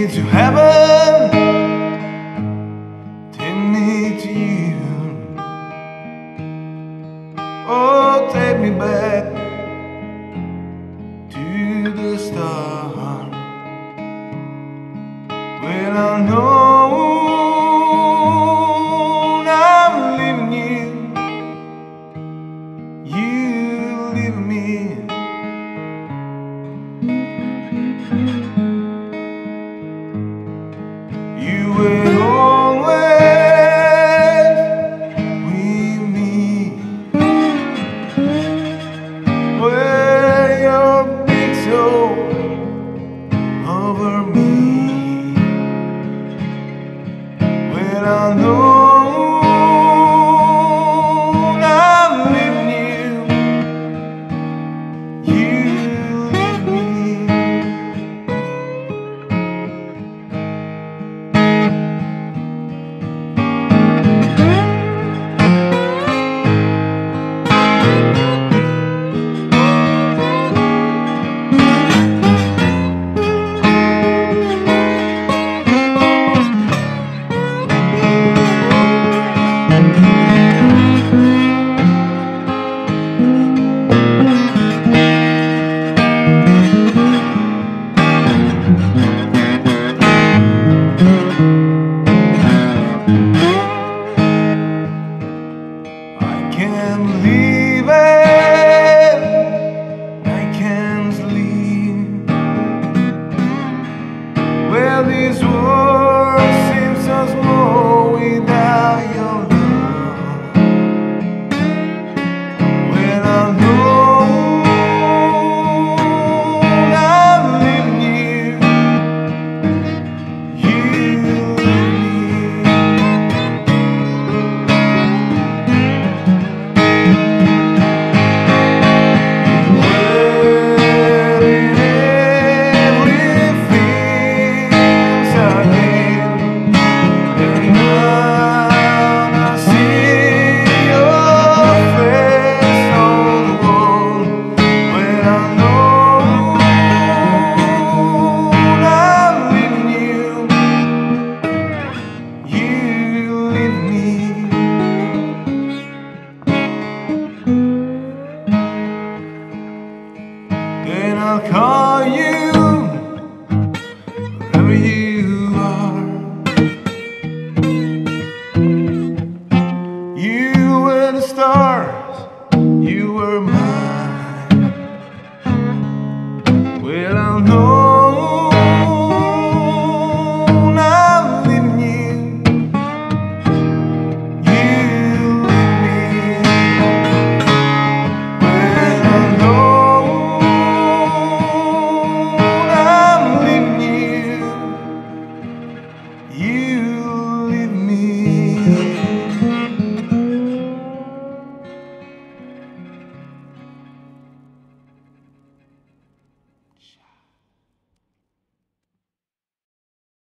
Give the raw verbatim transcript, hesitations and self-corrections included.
me to heaven, take me to you. Oh, take me back to the start, when I know I'm leaving you, you leave me. You will always with me, where your big soul over me, when I know I'm leaving you, you leave me. Can't believe it, I can't sleep. Well, this world seems so small without your love. When I know I'm leaving you, you leave me. Then I'll call you